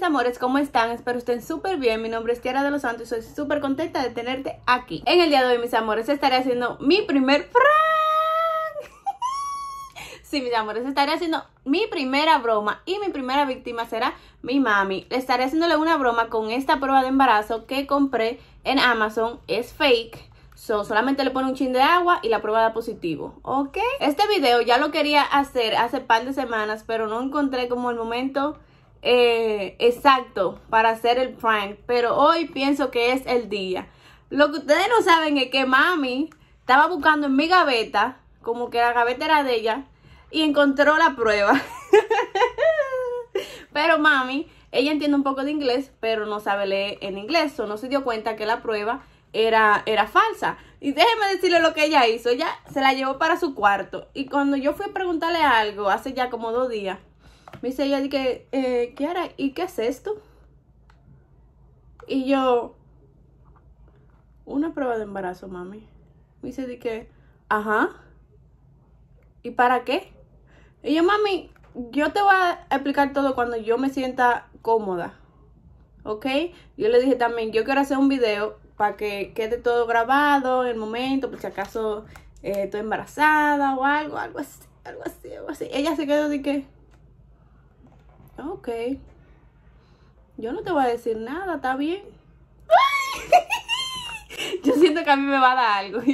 amores, ¿cómo están? Espero estén súper bien. Mi nombre es Tiara de los Santos y soy súper contenta de tenerte aquí. En el día de hoy, mis amores, estaré haciendo mi primer prank. Sí, mis amores, estaré haciendo mi primera broma y mi primera víctima será mi mami. Estaré haciéndole una broma con esta prueba de embarazo que compré en Amazon. Es fake. Solamente le pone un chin de agua y la prueba da positivo, ¿ok? Este video ya lo quería hacer hace par de semanas, pero no encontré como el momento exacto para hacer el prank. Pero hoy pienso que es el día. Lo que ustedes no saben es que mami estaba buscando en mi gaveta, como que la gaveta era de ella, y encontró la prueba. Pero mami, ella entiende un poco de inglés, pero no sabe leer en inglés, o no se dio cuenta que la prueba era falsa. Y déjeme decirle lo que ella hizo. Ella se la llevó para su cuarto. Y cuando yo fui a preguntarle algo, hace ya como 2 días, me dice ella, Kiara, ¿y qué es esto? Y yo, una prueba de embarazo, mami. Me dice, ajá. ¿Y para qué? Y yo, mami, yo te voy a explicar todo cuando yo me sienta cómoda, ¿ok? Yo le dije también, yo quiero hacer un video para que quede todo grabado en el momento, por si acaso estoy embarazada o algo así. Ella se quedó de que, ok, yo no te voy a decir nada, ¿está bien? Yo siento que a mí me va a dar algo.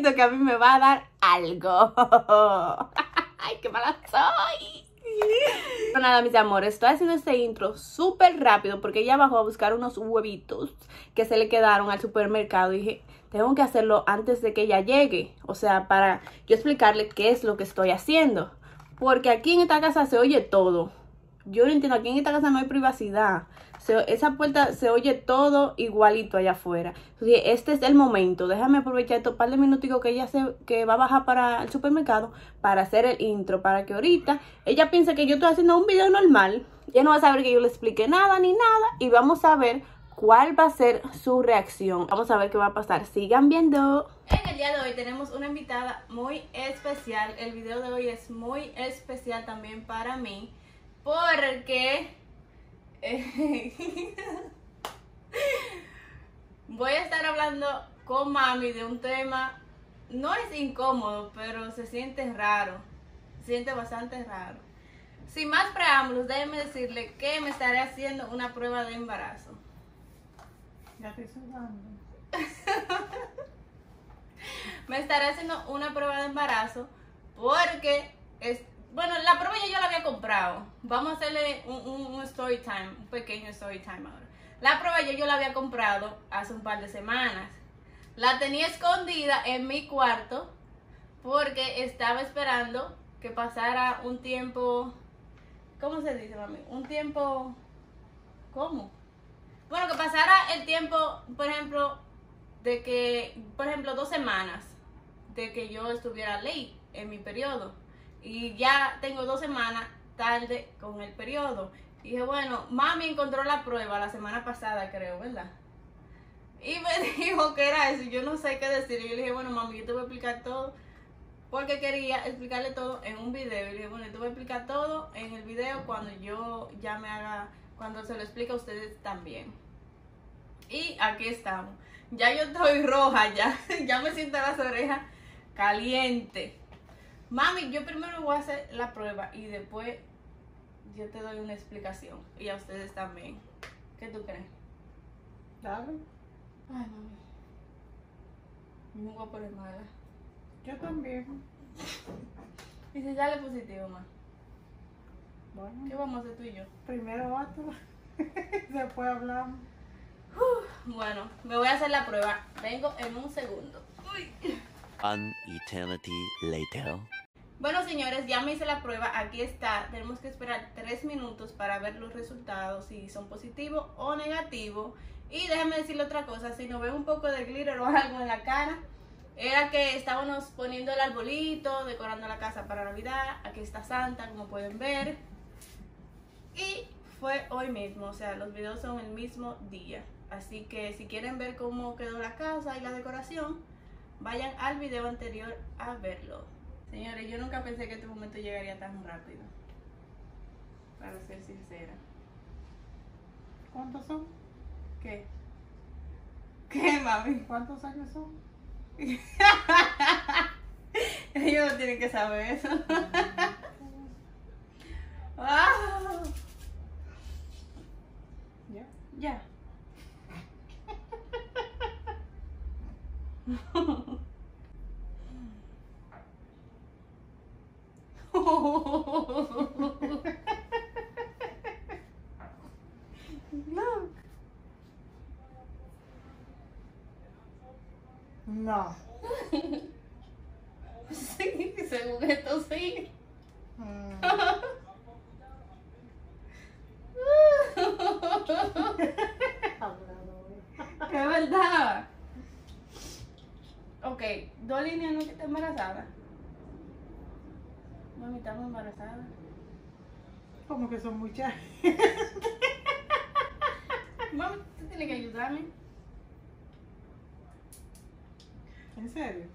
Ay, qué mala soy. Pero nada, mis amores, estoy haciendo este intro súper rápido porque ella bajó a buscar unos huevitos que se le quedaron al supermercado. Y dije, tengo que hacerlo antes de que ella llegue. O sea, para yo explicarle qué es lo que estoy haciendo. Porque aquí en esta casa se oye todo. Yo no entiendo, aquí en esta casa no hay privacidad. Esa puerta se oye todo igualito allá afuera. Entonces, este es el momento. Déjame aprovechar estos par de minuticos que ella que va a bajar para el supermercado para hacer el intro. Para que ahorita ella piense que yo estoy haciendo un video normal. Ella no va a saber que yo le expliqué nada ni nada. Y vamos a ver cuál va a ser su reacción. Vamos a ver qué va a pasar. Sigan viendo. En el día de hoy tenemos una invitada muy especial. El video de hoy es muy especial también para mí. Porque voy a estar hablando con mami de un tema, no es incómodo, pero se siente raro, se siente bastante raro. Sin más preámbulos, déjenme decirle que me estaré haciendo una prueba de embarazo. Ya estoy sudando. Me estaré haciendo una prueba de embarazo porque bueno, la prueba yo la había comprado. Vamos a hacerle un story time, un pequeño story time ahora. La prueba yo la había comprado hace un par de semanas. La tenía escondida en mi cuarto porque estaba esperando que pasara un tiempo. ¿Cómo se dice, mami? Un tiempo. ¿Cómo? Bueno, que pasara el tiempo, por ejemplo, 2 semanas de que yo estuviera late en mi periodo. Y ya tengo 2 semanas tarde con el periodo. Y dije, bueno, mami encontró la prueba la semana pasada, creo, ¿verdad? Y me dijo que era eso. Yo no sé qué decir. Y yo le dije, bueno, mami, yo te voy a explicar todo. Porque quería explicarle todo en un video. Y le dije, bueno, yo te voy a explicar todo en el video cuando yo ya cuando se lo explique a ustedes también. Y aquí estamos. Ya yo estoy roja, ya me siento las orejas calientes. Mami, yo primero voy a hacer la prueba y después yo te doy una explicación. Y a ustedes también. ¿Qué tú crees? Dale. Ay, mami. Me voy a poner mala. Yo también. ¿Y si sale positivo, ma? Bueno, ¿Qué vamos a hacer tú y yo? primero otro. Después hablamos. Bueno, me voy a hacer la prueba. Vengo en un segundo. Uy. An eternity later. Bueno, señores, ya me hice la prueba, aquí está. Tenemos que esperar 3 minutos para ver los resultados, si son positivos o negativos. Y déjenme decirle otra cosa, si nos ven un poco de glitter o algo en la cara, era que estábamos poniendo el arbolito, decorando la casa para Navidad. Aquí está Santa, como pueden ver. Y fue hoy mismo, o sea, los videos son el mismo día. Así que si quieren ver cómo quedó la casa y la decoración, vayan al video anterior a verlo. Señores, yo nunca pensé que este momento llegaría tan rápido. Para ser sincera. ¿Cuántos son? ¿Qué? ¿Qué, mami? ¿Cuántos años son? Ellos no tienen que saber eso. Ah, ¿Ya? ya. Look. No. Sí, según esto sí. Mm. Hablador. Es verdad. Ok, dos líneas no que está embarazada. Mami, estamos embarazadas. Como que son muchas. Mami, tú tienes que ayudarme. ¿En serio?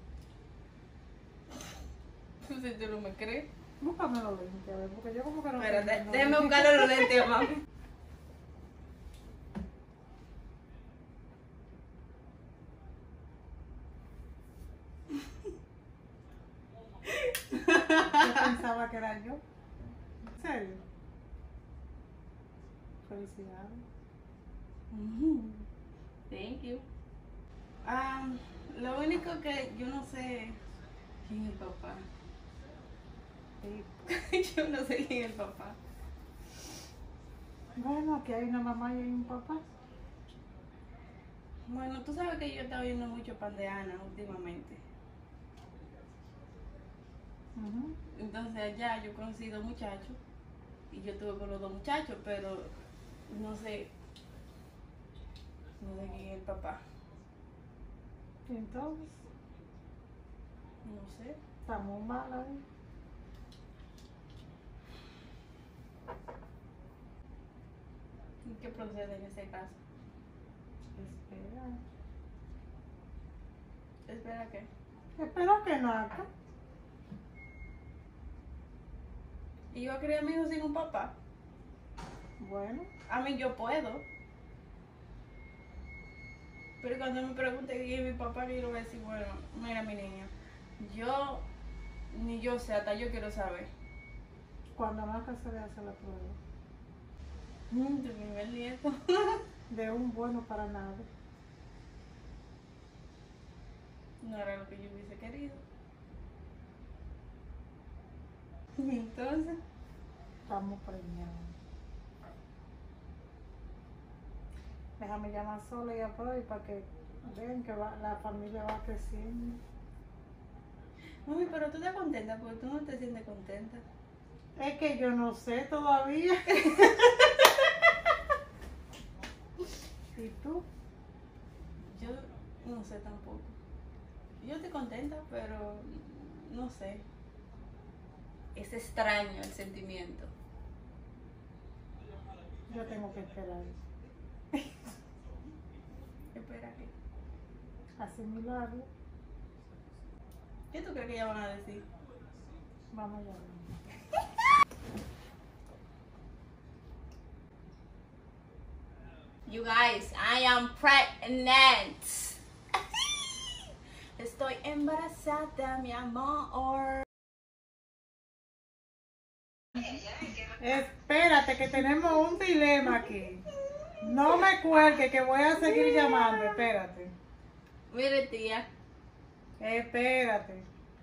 Si tú no me crees. Búscame los lentes, a ver, porque yo como que no Espérate, tengo, no. déjame buscar los lentes, mami. Yo pensaba que era yo. ¿En serio? Felicidades. Thank you. Lo único que yo no sé quién es el papá. Yo no sé quién es el papá. Bueno, aquí hay una mamá y hay un papá. Bueno, tú sabes que yo he estado viendo mucho Pan de Ana últimamente. Ujú. Entonces allá yo conocí dos muchachos y yo estuve con los dos muchachos, pero no sé quién es el papá. Y entonces, No sé. estamos mal ahí. ¿Y qué procede en ese caso? Espera. Espera, ¿qué? Espero que no. ¿Y yo crié a mi hijo sin un papá? Bueno, A mí yo puedo. Pero cuando me pregunte quién es mi papá, yo le voy a decir, bueno, mira mi niña, yo ni yo sé, hasta yo quiero saber. cuando nazca se le hace la prueba. Tu primer nieto. De un bueno para nada. No era lo que yo hubiese querido. Entonces, Estamos preñados. Déjame llamar sola y a Proy para que vean que la familia va creciendo. mami, pero tú estás contenta porque tú no te sientes contenta. Es que yo no sé todavía. ¿Y tú? Yo no sé tampoco. Yo estoy contenta, pero no sé. Es extraño el sentimiento. Yo tengo que esperar Espera, ¿qué? asimilarlo. ¿Qué tú crees que ellas van a decir? Vamos allá. You guys, I am pregnant. Estoy embarazada, mi amor. Espérate que tenemos un dilema aquí. No me cuelgue que voy a seguir llamando. Espérate. Mire, tía. Espérate.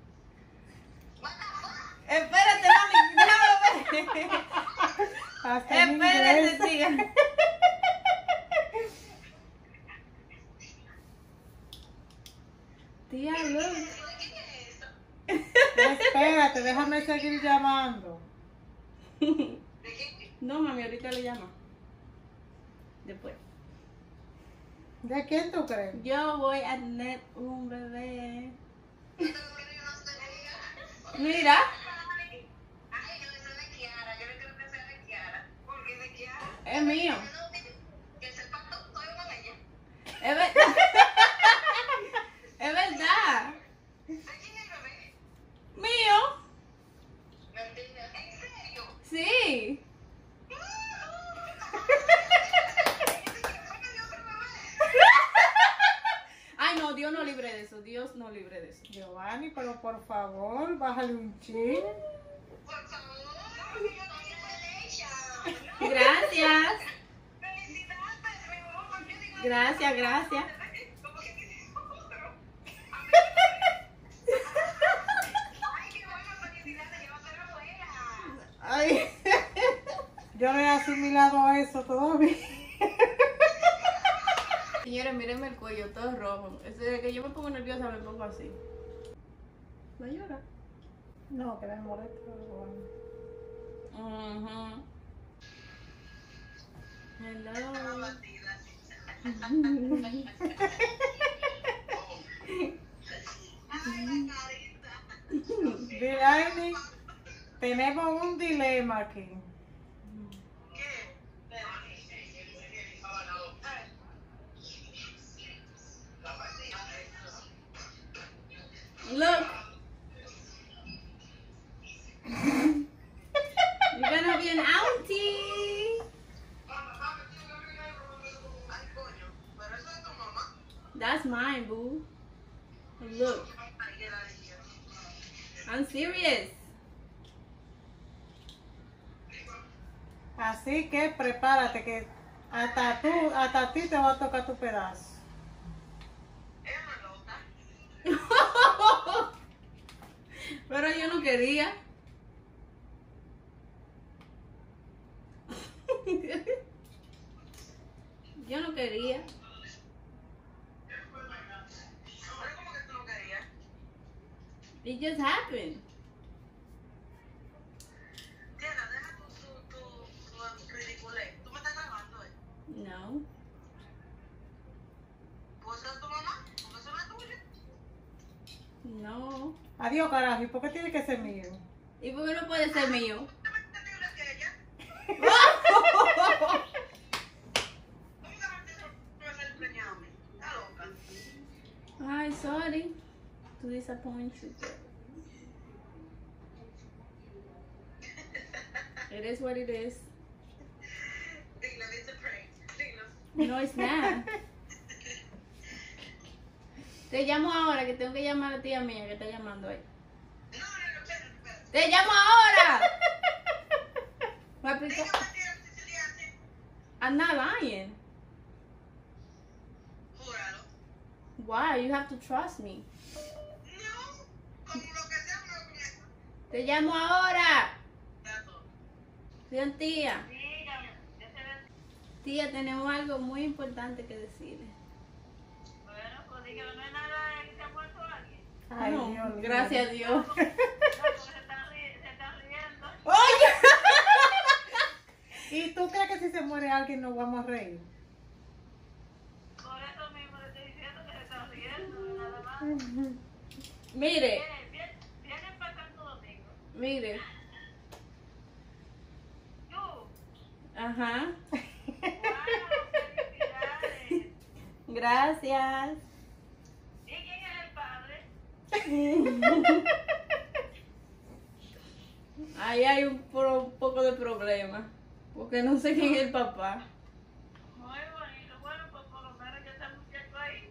Espérate, mami, déjame ver. Hasta en Espérate, inglés. tía. Tía, look. Espérate, déjame seguir llamando. No, mami, ahorita le llama. Después. ¿De quién tú crees? Yo voy a tener un bebé. Mira. Ay, no, eso es de Kiara. Yo no creo que sea de Kiara. Porque es de Kiara. Es mío. Que sepa todo, estoy con ella. Es verdad. Es verdad. ¿De quién es el bebé? Mío. Mentira. ¿En serio? Sí. por favor, bájale un chin. Por favor, congratulations. Gracias. Felicidades, mi amor. ¿Por qué digo Gracias, gracias. como que dices otro? Ay, qué bueno, felicidades. Yo voy a ser abuela. Ay. Yo no he asimilado eso todavía. Señores, mírenme el cuello, todo rojo. Es que yo me pongo nerviosa, me pongo así. ¿Va a llorar? No, que me molesta. Bueno. Hello. Ay, la carita. Delaney, tenemos un dilema aquí. ¿Qué? Look. You're gonna be an auntie. Ay, coño, pero eso es tu mamá. That's mine, boo. Look, Ay, qué ladilla. I'm serious. Así que prepárate que hasta a ti te va a tocar tu pedazo. Es una loca. Pero yo no quería. Yo no quería. Pero como que tú no querías. It just happened. Tiana, deja tu ridiculez. ¿Tú me estás grabando, No. ¿Puedo ser tu mamá? ¿Porque eso no es tuyo? No. Adiós, carajo. ¿Y por qué tiene que ser mío? ¿Y por qué no puede ser mío? ¿Tú me entendible que ella? ¿Cómo que no va a ser preñada a mí? Está loca. Ay, sorry to disappoint you. It is what it is. Dilo, dice prank. Dilo. No, it's not. Te llamo ahora, que tengo que llamar a la tía mía que está llamando ahí. No, espérate. ¡Te llamo ahora! Me Diga aplicó. mentira, siciliana. I'm not lying. Júralo. Why? You have to trust me. No, como lo que sea, no con eso. Te llamo ahora. Ya todo. Bien, tía. Dígame, ¿qué se ve? Tía, tenemos algo muy importante que decirle. Bueno, pues dígame, no hay nada que se ha muerto alguien. Ay, No, Dios mío. gracias a Dios. No, porque se están riendo. ¡Oye! ¿Y tú crees que si se muere alguien nos vamos a reír? Por eso mismo le estoy diciendo que se están riendo, nada más. Mire, Vienen para Santo Domingo. mire. Tú, Ajá. wow, felicidades. Gracias. ¿Y quién es el padre? Ahí hay un poco de problema. Porque no sé quién es el papá. Muy bonito. Bueno, pues por lo menos ya está el muchacho ahí.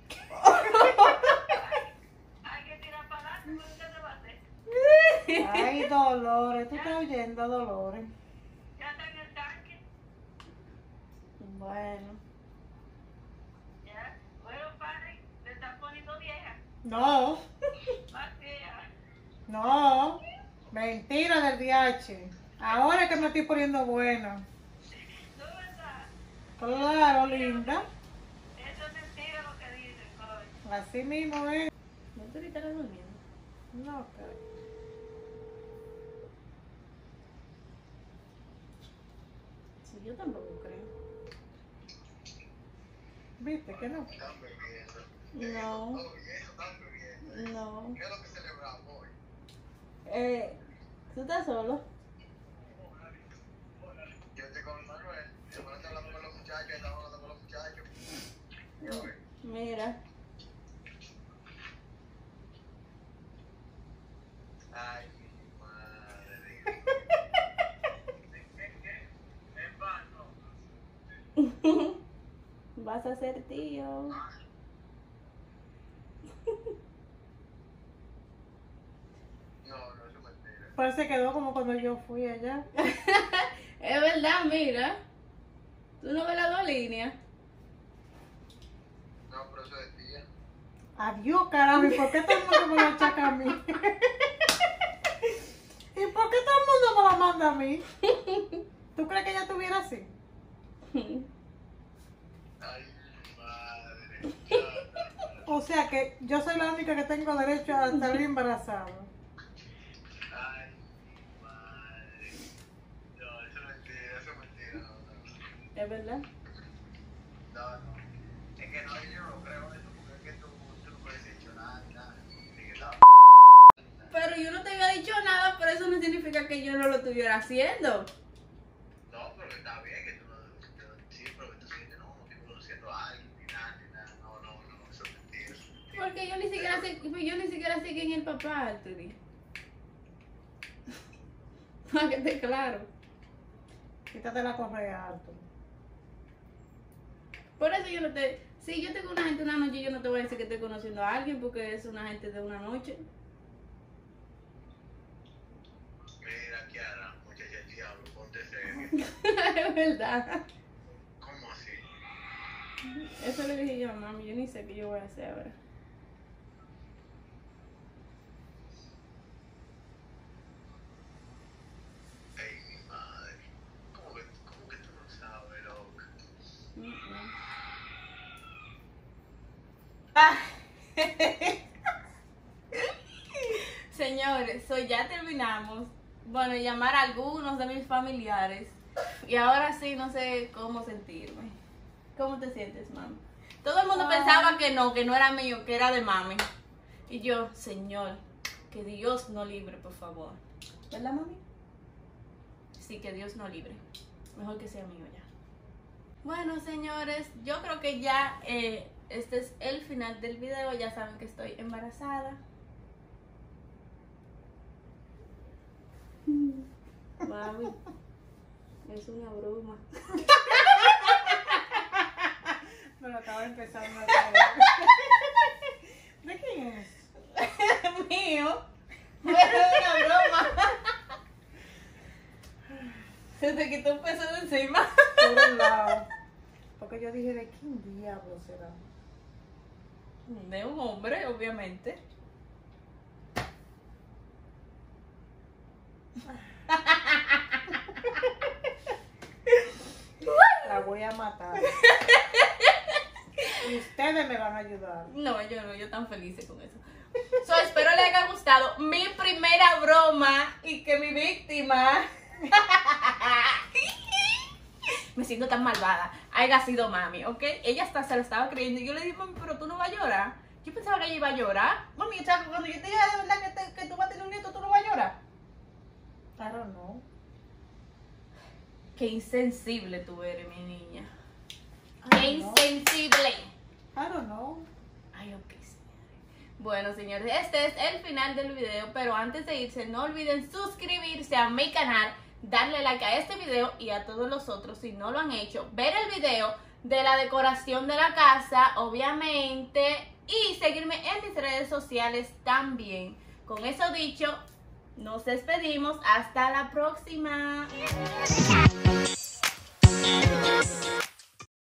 Hay que tirar para adelante, ¿qué se va a hacer? Ay, Dolores, tú estás oyendo, Dolores. Ya está en el tanque. Bueno. Ya. Bueno, padre, te estás poniendo vieja. No, Más vieja. no. Mentira del DH. Ahora es que me estoy poniendo buena. ¿Tú verdad? Claro, linda. Eso es mentira lo que dicen, coño. Así mismo es. ¿No te ahorita durmiendo? No, pero... Sí, yo tampoco creo. ¿Viste que no? No. No. ¿Qué es lo que celebramos hoy? ¿Tú estás solo? Yo estoy con Manuel, se van a estar hablando con los muchachos, estamos hablando con los muchachos. Mira. Ay, mi madre. ¿Qué? Vas a ser tío. Pues se quedó como cuando yo fui allá. Es verdad, mira. ¿Tú no ves las dos líneas? No, pero eso es día. Adiós, caramba, ¿y por qué todo el mundo me lo achaca a mí? ¿Y por qué todo el mundo me lo manda a mí? ¿Tú crees que ella estuviera así? Ay, madre. O sea que yo soy la única que tengo derecho a salir embarazada. Ay, madre. No, eso es mentira, eso es mentira. No, no. Es verdad. No, no. Es que no, yo no creo eso, porque es que tú no puedes dicho nada, ni nada. Ni que estaba Pero yo no te había dicho nada, pero eso no significa que yo no lo estuviera haciendo. no, pero está bien que tú no, sí, pero que tú sientes, no estoy conociendo a alguien, ni nada, no, eso es mentira, eso es mentira. Porque yo ni siquiera sé quién es el papá, Anthony. Para que esté claro. Quítate la correa, alto. Por eso yo no te... Si yo tengo una gente una noche, yo no te voy a decir que estoy conociendo a alguien porque es una gente de una noche. Mira, Kiara, muchacha del diablo, ponte serio. Es verdad. ¿Cómo así? Eso le dije yo a mami, yo ni sé qué yo voy a hacer ahora. Ay, mi madre. ¿Cómo que tú no sabes, loca? Ah. Señores, ya terminamos. Bueno, llamar a algunos de mis familiares. Y ahora sí no sé cómo sentirme. ¿Cómo te sientes, mami? Todo el mundo pensaba que no era mío, que era de mami. Y yo, Señor, que Dios no libre, por favor. ¿Verdad, mami? Sí, que Dios no libre. Mejor que sea mío ya. Bueno, señores, yo creo que ya este es el final del video. Ya saben que estoy embarazada. Mami, es una broma. Me lo acabo de empezar una ¿De quién es? Mío. Es una broma. Se te quitó un peso de encima. Por un lado. Porque yo dije, ¿de quién diablo será? De un hombre, obviamente. La voy a matar. Y ustedes me van a ayudar. No, yo tan feliz con eso. Espero les haya gustado mi primera broma y que mi víctima me siento tan malvada haya sido mami, ¿ok? Ella hasta se lo estaba creyendo y yo le dije, mami, pero tú no vas a llorar. Yo pensaba que ella iba a llorar. Mami, cuando yo te diga de verdad que tú vas a tener un nieto, tú no vas a llorar. I don't know. Qué insensible tú eres, mi niña. I Qué don't know. insensible. I don't know. Ay, ok, señores. Bueno, señores, este es el final del video, pero antes de irse, no olviden suscribirse a mi canal, darle like a este video y a todos los otros si no lo han hecho, ver el video de la decoración de la casa, obviamente, y seguirme en mis redes sociales también. Con eso dicho, nos despedimos. Hasta la próxima.